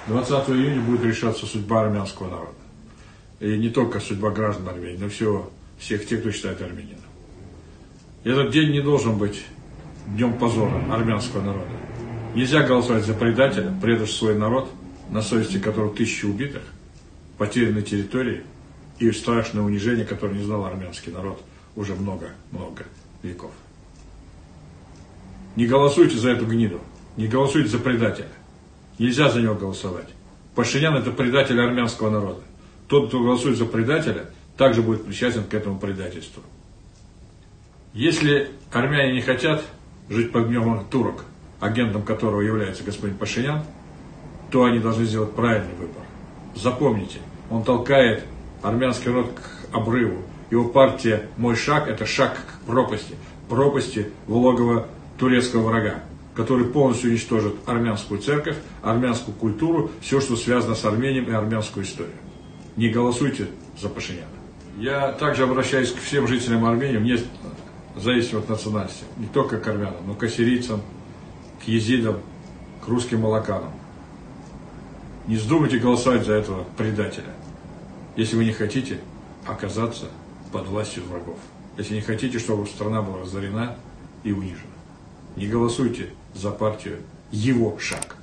20 июня будет решаться судьба армянского народа. И не только судьба граждан Армении, но всех тех, кто считает армянином. Этот день не должен быть днем позора армянского народа. Нельзя голосовать за предателя, предавшего свой народ, на совести которого тысячи убитых, потерянной территории и страшное унижение, которое не знал армянский народ уже много-много веков. Не голосуйте за эту гниду, не голосуйте за предателя. Нельзя за него голосовать. Пашинян – это предатель армянского народа. Тот, кто голосует за предателя, также будет причастен к этому предательству. Если армяне не хотят жить под гнетом турок, агентом которого является господин Пашинян, то они должны сделать правильный выбор. Запомните, он толкает армянский народ к обрыву. Его партия «Мой шаг» – это шаг к пропасти в логово турецкого врага, который полностью уничтожит армянскую церковь, армянскую культуру, все, что связано с Арменией и армянскую историю. Не голосуйте за Пашиняна. Я также обращаюсь к всем жителям Армении, вне зависимости от национальности, не только к армянам, но к ассирийцам, к езидам, к русским молоканам. Не вздумайте голосовать за этого предателя, если вы не хотите оказаться под властью врагов, если не хотите, чтобы страна была разорена и унижена. Не голосуйте за партию «Его шаг».